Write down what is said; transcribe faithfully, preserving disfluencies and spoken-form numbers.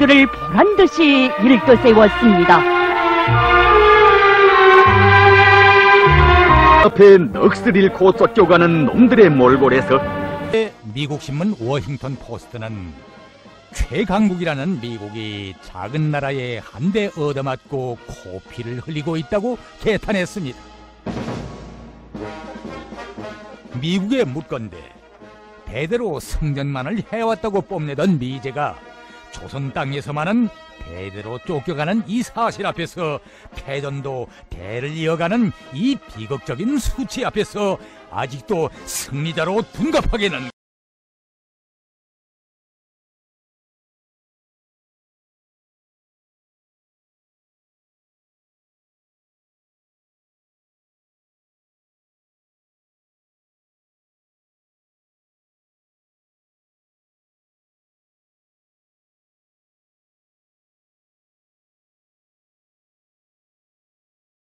모두를 보란듯이 일떠세웠습니다. 앞에 넋을 잃고 쫓겨가는 놈들의 몰골에서 미국 신문 워싱턴 포스트는 최강국이라는 미국이 작은 나라에 한 대 얻어맞고 코피를 흘리고 있다고 개탄했습니다. 미국에 묻건대 대대로 승전만을 해왔다고 뽐내던 미제가 조선 땅에서만은 대대로 쫓겨가는 이 사실 앞에서 패전도 대를 이어가는 이 비극적인 수치 앞에서 아직도 승리자로 둔갑하게는